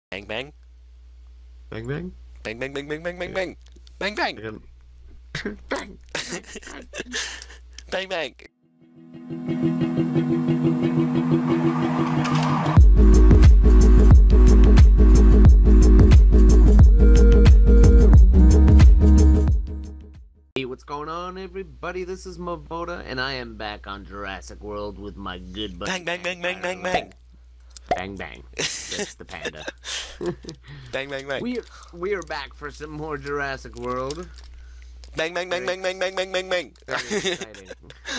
Bang bang. Bang bang. Bang bang bang bang bang bang Okay. bang. Bang bang. Bang bang bang bang. Bang bang. Hey, what's going on, everybody? This is Mavoda, and I am back on Jurassic World with my good buddy. Bang bang bang bang bang bang. Bang bang. That's the panda. Bang bang bang. We are back for some more Jurassic World. Bang bang bang bang bang bang bang bang bang. Very exciting.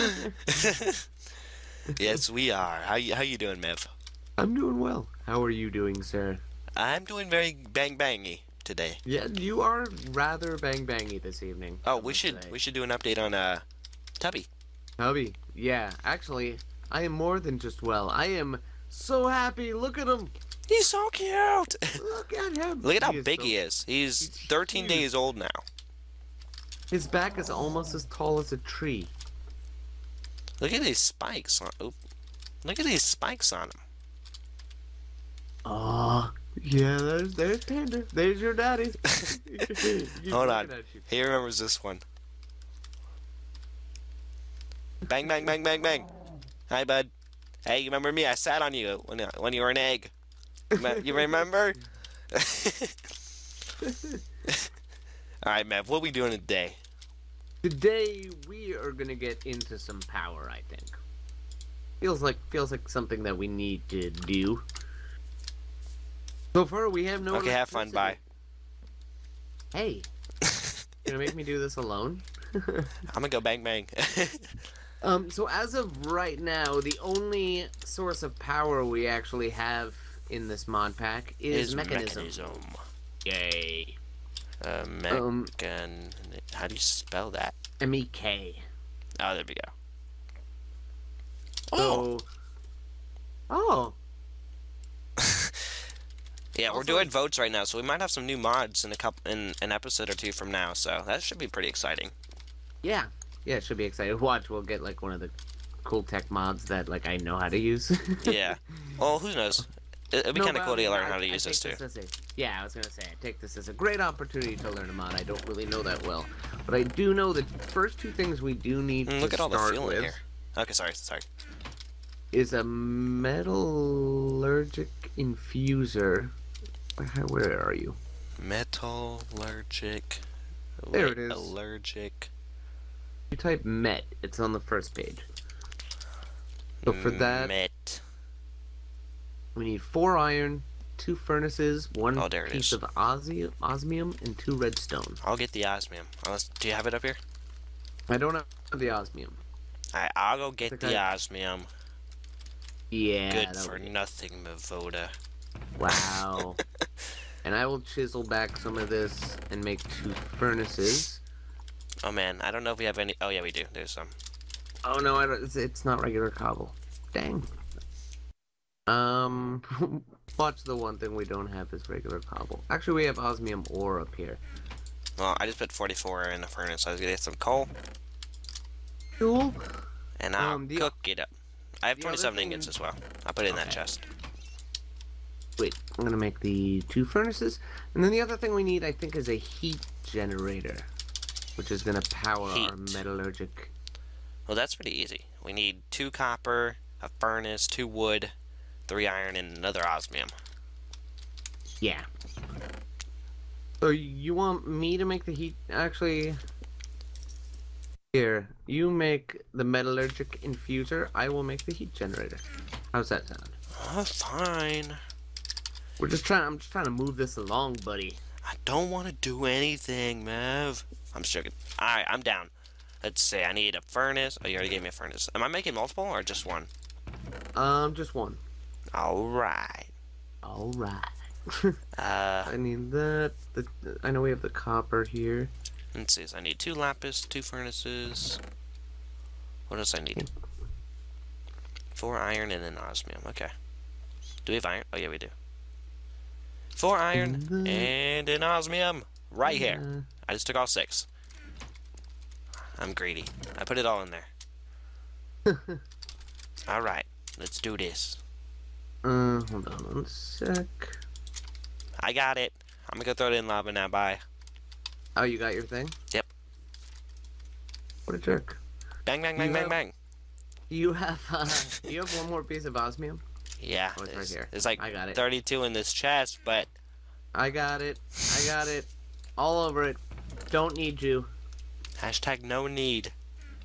Yes, we are. How you doing, Mev? I'm doing well. How are you doing, sir? I'm doing very bang bangy today. Yeah, you are rather bang bangy this evening. Oh, I we must should say. do an update on Tubby. Hubby, yeah, actually, I am more than just well. I am so happy. Look at him. He's so cute. Look at him. Look at how He is big so- he is. He's he's 13 huge. days old now. His back is almost as tall as a tree. Look at these spikes on. Oop. Look at these spikes on him. Oh, yeah, there's Panda. There's your daddy. He's Hold looking on. at you. He remembers this one. Bang bang bang bang bang. Hi, bud. Hey, you remember me? I sat on you when you were an egg. You remember? All right, Mev. What are we doing today? Today we are gonna get into some power. I think. Feels like something that we need to do. So far, we have no. Okay, have fun. Bye. Hey, gonna make me do this alone? I'm gonna go bang bang. So as of right now, the only source of power we actually have in this mod pack is mechanism. Yay. Mechan. How do you spell that? MEK. Oh, there we go. Oh. So, oh, Yeah, we're Also- doing votes right now, so we might have some new mods in an episode or two from now. So that should be pretty exciting. yeah. Yeah, it should be exciting. Watch, we'll get like one of the cool tech mods that like I know how to use. Yeah. Well, who knows? It'd be No, kind of but cool I to mean, learn I- how to I use this take too. as yeah, I was gonna say, I take this as a great opportunity to learn a mod. I don't really know that well, but I do know the first two things we do need to Look at all the start fuel in with here. Okay, sorry. is a metallurgic infuser. Where are you? Metallurgic. There Wait, it is. Allergic. You type met, it's on the first page. So for that, Met. we need 4 iron, 2 furnaces, 1 Oh, there it piece is. of osmium, and 2 redstone. I'll get the osmium. Do you have it up here? I don't have the osmium. Alright, I'll go get Okay. the osmium. Yeah. Good that for would- nothing, Mavoda. Wow. And I will chisel back some of this and make 2 furnaces. Oh man, I don't know if we have any. Oh yeah, we do. There's some. Oh no, I don't, it's not regular cobble. Dang. Watch, the one thing we don't have is regular cobble. Actually, we have osmium ore up here. Well, I just put 44 in the furnace. I was gonna get some coal, Cool. and I'll The- cook it up. I have the other 27 thing- ingots as well. I'll put it in that Okay. chest. Wait, I'm gonna make the 2 furnaces, and then the other thing we need, I think, is a heat generator, which is gonna power our Heat. metallurgic. Well, that's pretty easy. We need 2 copper, a furnace, 2 wood, 3 iron, and another osmium. Yeah. So you want me to make the heat? Actually, here, you make the metallurgic infuser. I will make the heat generator. How's that sound? Oh, fine. I'm just trying to move this along, buddy. I don't want to do anything, Mev. I'm joking. Alright, I'm down. Let's see, I need a furnace. Oh, you already gave me a furnace. Am I making multiple or just one? Just one. Alright. All right. Uh, I need that. I know we have the copper here. let's see. So I need 2 lapis, 2 furnaces. What else I need? 4 iron and an osmium. Okay. Do we have iron? Oh, yeah, we do. 4 iron and an osmium. Right here. I just took all 6. I'm greedy. I put it all in there. Alright. Let's do this. Hold on one sec. I got it. I'm gonna go throw it in lava now. Bye. Oh, you got your thing? Yep. What a jerk. Bang, bang, bang, bang, bang. You have one more piece of osmium? Yeah. Oh, it's right here. There's like I got it. 32 in this chest, but... I got it. I got it. All over it. Don't need you. Hashtag no need.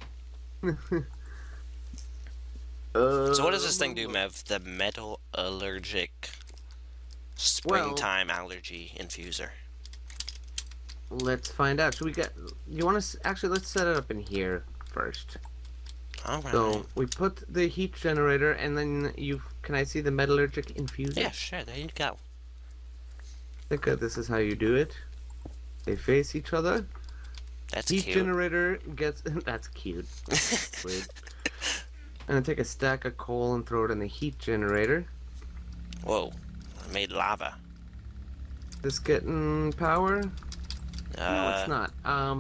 So what does this thing do, Mev? The metal allergic springtime allergy infuser. Let's find out. Should we get... You want to... Actually, let's set it up in here first. Alright. So, we put the heat generator, and then you... Can I see the metallurgic infuser? Yeah, sure. There you go. I think this is how you do it. They face each other. That's heat cute. Generator gets... That's cute. Weird. I'm gonna take a stack of coal and throw it in the heat generator. Whoa. I made lava. This getting power? No, it's not.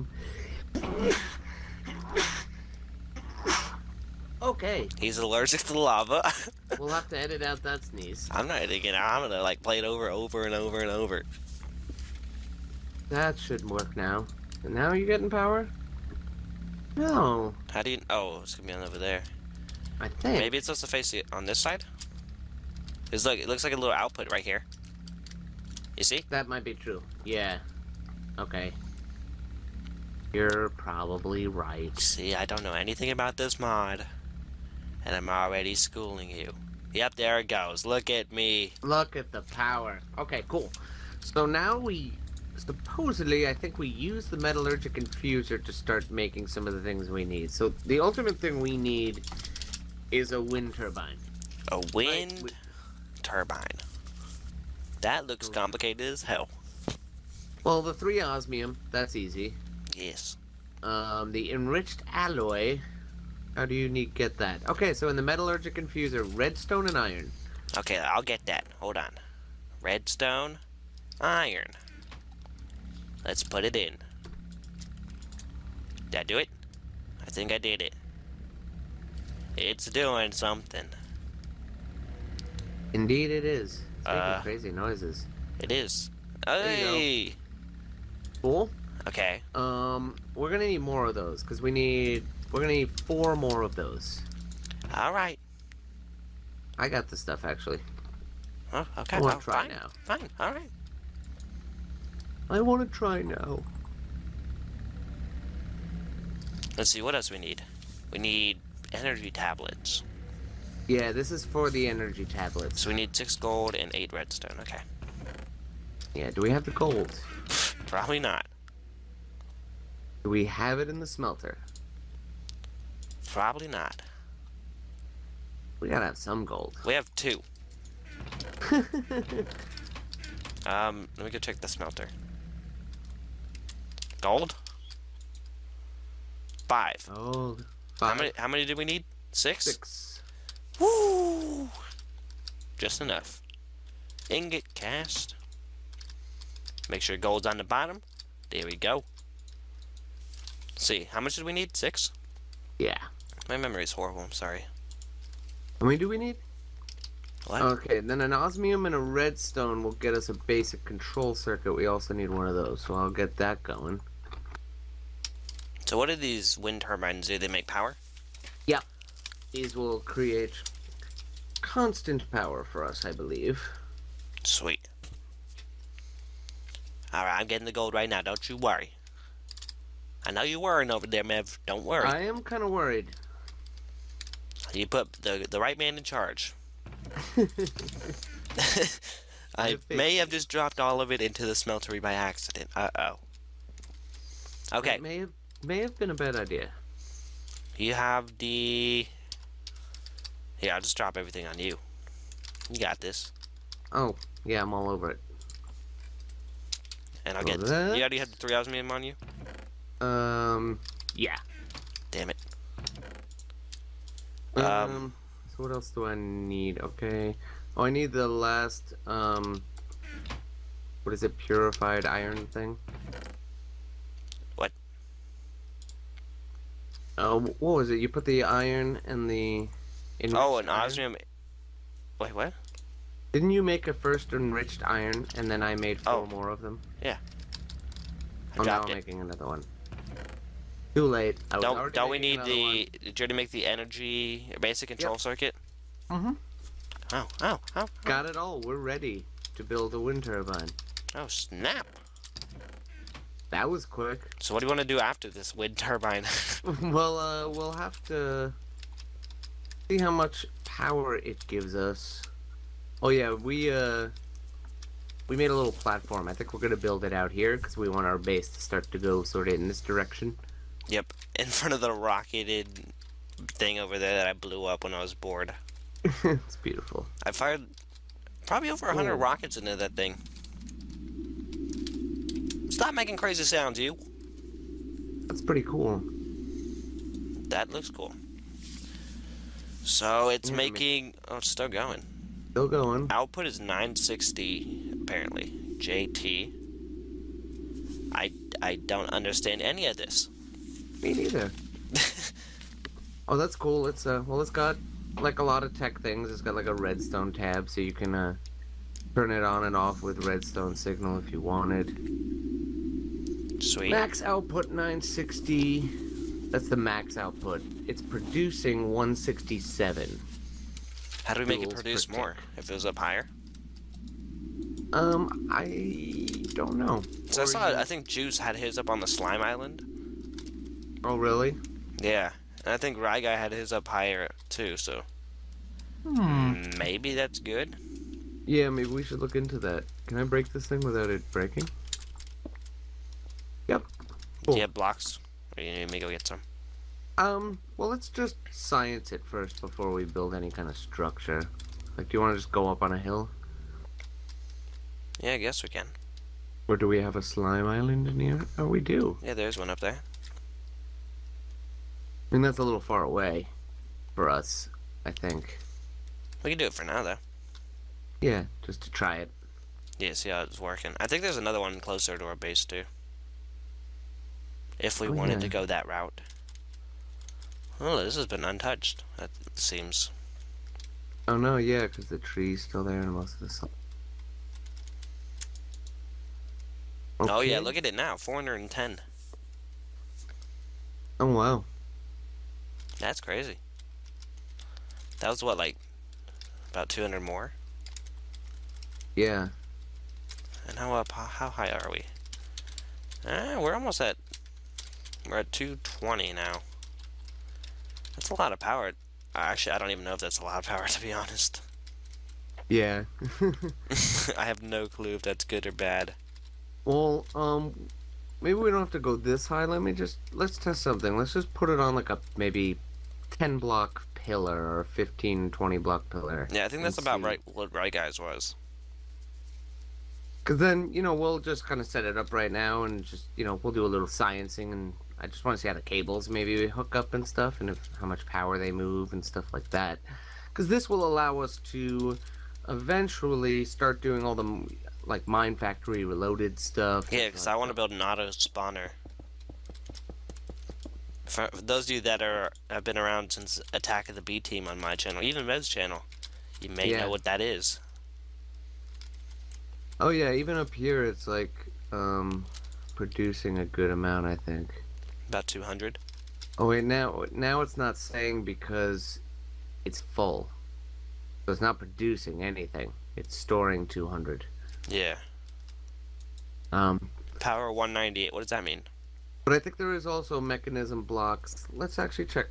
Okay. He's allergic to lava. We'll have to edit out that sneeze. I'm not editing it out. I'm gonna like play it over and over and over. That should work now. And now you're getting power? No. How do you... Oh, it's gonna be on over there. I think. Maybe it's supposed to face it on this side? It's like, it looks like a little output right here. You see? That might be true. Yeah. Okay. You're probably right. See, I don't know anything about this mod. And I'm already schooling you. Yep, there it goes. Look at me. Look at the power. Okay, cool. So now we... Supposedly, I think we use the metallurgic infuser to start making some of the things we need. So the ultimate thing we need is a wind turbine. A wind turbine. That looks complicated as hell. Well, the 3 osmium, that's easy. Yes. The enriched alloy, how do you get that? Okay, so in the metallurgic infuser, redstone and iron. Okay, I'll get that. Hold on. Redstone, iron. Let's put it in. Did I do it? I think I did it. It's doing something. Indeed it is. It's making crazy noises. It is. Hey! Cool. Okay. We're gonna need more of those, because we're gonna need 4 more of those. Alright. I got the stuff, actually. Oh, okay. I want to try fine. now. Fine, alright. I want to try now. Let's see, what else we need? We need energy tablets. Yeah, this is for the energy tablets. So we need 6 gold and 8 redstone, okay. Yeah, do we have the gold? Probably not. Do we have it in the smelter? Probably not. We gotta have some gold. We have 2. Let me go check the smelter. Gold? 5. Oh, 5. How many did we need? 6? 6. Woo! Just enough. Ingot cast. Make sure gold's on the bottom. There we go. See, how much did we need? 6? Yeah. My memory is horrible, I'm sorry. How many do we need? What? Okay, then an osmium and a redstone will get us a basic control circuit. We also need one of those, so I'll get that going. So what do these wind turbines do? They make power? Yeah. These will create constant power for us, I believe. Sweet. Alright, I'm getting the gold right now, don't you worry. I know you're worrying over there, Mev. Don't worry. I am kind of worried. You put the right man in charge. I may have just dropped all of it into the smeltery by accident. Uh-oh. Okay. It may have been a bad idea. You have the... Here, I'll just drop everything on you. You got this. Oh, yeah, I'm all over it. And I'll get... You already have the 3 osmium on you? Yeah. Damn it. So what else do I need? Okay. Oh, I need the last, what is it, purified iron thing? What? What was it? You put the iron and the... Oh, an osmium... Wait, what? Didn't you make a first enriched iron, and then I made 4 Oh. more of them? I Oh, now dropped I'm it. making another one. Too late. I was already Don't we making need another one. did you already make the energy basic control circuit? Mm-hmm. Oh. Got it all. We're ready to build a wind turbine. Oh, snap. That was quick. So what do you want to do after this wind turbine? Well, we'll have to see how much power it gives us. Oh yeah, we made a little platform. I think we're gonna build it out here because we want our base to start to go sort of in this direction. Yep, in front of the rocketed thing over there that I blew up when I was bored. It's beautiful. I fired probably over 100 Ooh. rockets into that thing. Stop making crazy sounds, you. That's pretty cool. That looks cool. So it's Yeah, making... Oh, it's still going. Still going. Output is 960, apparently. JT. I don't understand any of this. Me neither. Oh, that's cool. It's well, it's got like a lot of tech things. It's got like a redstone tab, so you can turn it on and off with redstone signal if you wanted. Sweet. Max output 960. That's the max output. It's producing 167. How do we make it joules produce per more? tick. If it was up higher? I don't know. So Or I think Juice had his up on the Slime Island. Oh, really? Yeah. And I think Rye Guy had his up higher too, so maybe that's good. Yeah, maybe we should look into that. Can I break this thing without it breaking? Yep. Do you have blocks? Or you need me to go get some? Well, let's just science it first before we build any kind of structure. Like, do you want to just go up on a hill? Yeah, I guess we can. Or do we have a slime island near? Oh, we do. Yeah, there's one up there. I mean, that's a little far away for us, I think. We can do it for now, though. Yeah, just to try it. Yeah, see how it's working. I think there's another one closer to our base, too. If we Oh, wanted yeah. to go that route. Oh, this has been untouched, that seems. Oh, no, yeah, because the tree's still there and most of the sun. Oh, yeah, Okay. look at it now. 410. Oh, wow. That's crazy. That was what, like, about 200 more? Yeah. And how high are we? We're almost at... We're at 220 now. That's a lot of power. Actually, I don't even know if that's a lot of power, to be honest. Yeah. I have no clue if that's good or bad. Well, maybe we don't have to go this high. Let's test something. Let's just put it on like a maybe 10 block pillar or a 15, 20 block pillar. Yeah, I think that's and about see. right what Right Guys was. Because then, we'll just kind of set it up right now and just, we'll do a little sciencing, and I just want to see how the cables maybe hook up and stuff, and how much power they move and stuff like that. Because this will allow us to eventually start doing all the, like, Mine Factory Reloaded stuff. Yeah, because I want to build an auto spawner. For those of you that have been around since Attack of the B Team on my channel, even Med's channel, you may Yeah. know what that is. Oh yeah, even up here it's like producing a good amount, I think. About 200. Oh wait, now it's not saying because it's full. So it's not producing anything. It's storing 200. Yeah. Power 198. What does that mean? But I think there is also mechanism blocks. Let's actually check.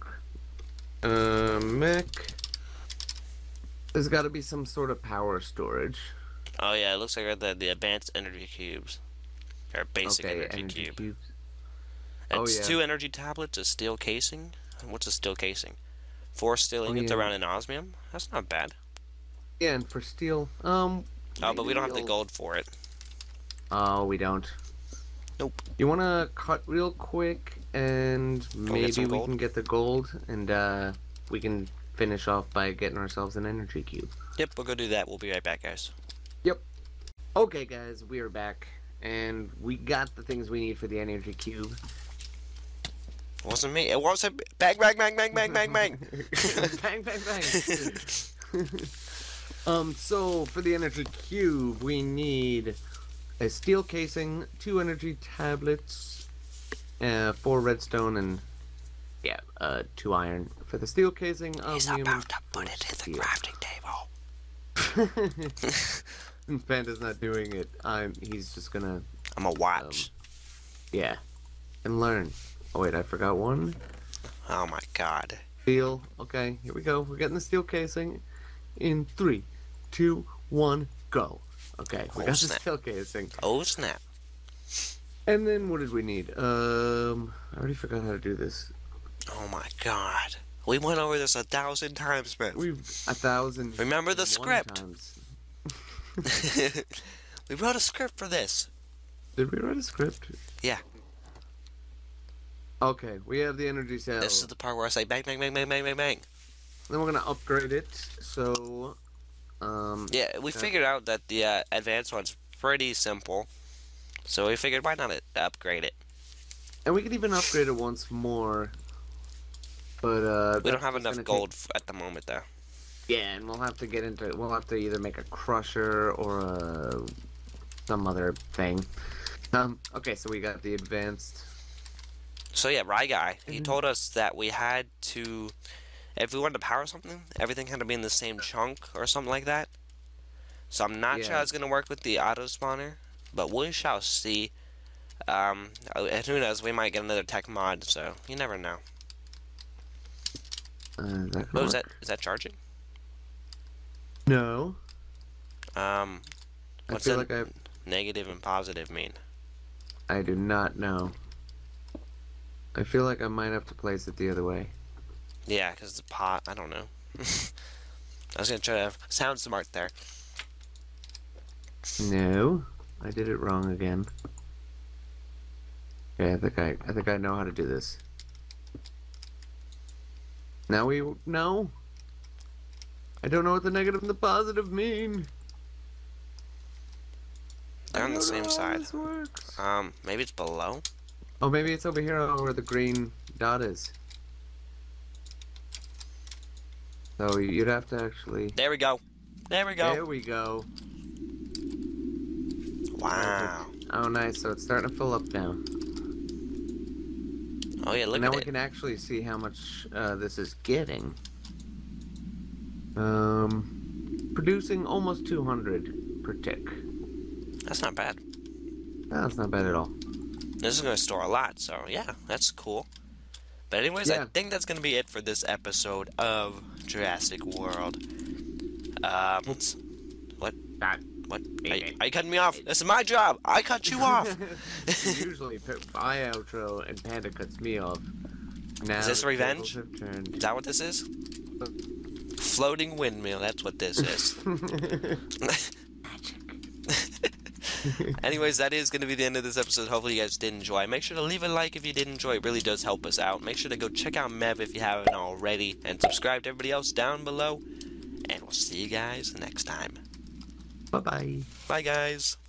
Mech. There's got to be some sort of power storage. Oh yeah, it looks like the advanced energy cubes. Or basic Okay, energy cube. cubes. It's Oh, yeah. 2 energy tablets, a steel casing. What's a steel casing? 4 steel Oh, ingots yeah. around an osmium? That's not bad. Yeah, and for steel, Oh, but we maybe don't have the we'll- gold for it. Oh, we don't. Nope. You want to cut real quick, and get maybe some we gold? can get the gold, and we can finish off by getting ourselves an energy cube. Yep, we'll go do that. We'll be right back, guys. Okay, guys, we are back, and we got the things we need for the energy cube. It wasn't me. It wasn't. Bang, bang, bang, bang, bang, bang, bang. Bang, bang, bang. So for the energy cube, we need a steel casing, 2 energy tablets, 4 redstone, and 2 iron. For the steel casing, He's osmium, about to put it in the crafting table. Panda's not doing it. He's just gonna, I'm gonna watch. and learn. Oh wait, I forgot one. Oh my god. Steel. Okay, here we go. We're getting the steel casing. In 3, 2, 1, go. Okay, we got the snap. steel casing. Oh snap. And then what did we need? I already forgot how to do this. Oh my god. We went over this 1,000 times, man. We've 1,000. Remember the script. Times. We wrote a script for this. Did we write a script? Yeah. Okay, we have the energy cell. This is the part where I say bang, bang, bang, bang, bang, bang, bang. Then we're gonna upgrade it. So, Yeah, we figured out that the advanced one's pretty simple. So we figured, why not upgrade it? and we could even upgrade it once more. But We don't have enough gold at the moment, though. Yeah, and we'll have to get into it. We'll have to either make a crusher or some other thing. Okay, so we got the advanced. So yeah, Rye Guy, he told us that we had to, if we wanted to power something, everything had to be in the same chunk or something like that. So I'm not sure how it's gonna work with the auto spawner, but we shall see. And who knows, we might get another tech mod, so you never know. What was that? Is that charging? No. What's I feel that like negative and positive mean? I do not know. I feel like I might have to place it the other way. Yeah, because the pot, I don't know. I was gonna try to sound smart there. No, I did it wrong again. Okay, I think I know how to do this. Now we know. I don't know what the negative and the positive mean. They're on the same How side. this works. Maybe it's below? Oh, maybe it's over here where the green dot is. So you'd have to actually. There we go. There we go. There we go. Wow. Oh, nice. So it's starting to fill up now. Oh yeah, look Now at we it. can actually see how much this is getting. Producing almost 200 per tick. That's not bad. That's not bad at all. This is going to store a lot, so yeah, that's cool. But anyways, I Yeah. think that's going to be it for this episode of Jurassic World. What? What? Are you cutting me off? This is my job. I cut you off. Usually my outro and Panda cuts me off. Now Is this the revenge? tables have turned. Is that what this is? Floating windmill, that's what this is. Anyways, that is going to be the end of this episode. Hopefully you guys did enjoy. Make sure to leave a like if you did enjoy. It really does help us out. Make sure to go check out Mev if you haven't already. And subscribe to everybody else down below. And we'll see you guys next time. Bye-bye. Bye, guys.